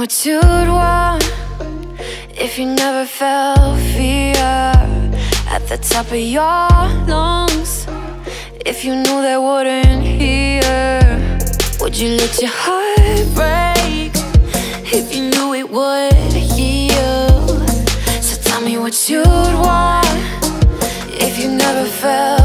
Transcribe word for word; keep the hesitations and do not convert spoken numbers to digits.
what you'd want if you never felt fear at the top of your lungs. If you knew they wouldn't hear, would you let your heart break if you knew it would heal? So tell me what you'd want if you never felt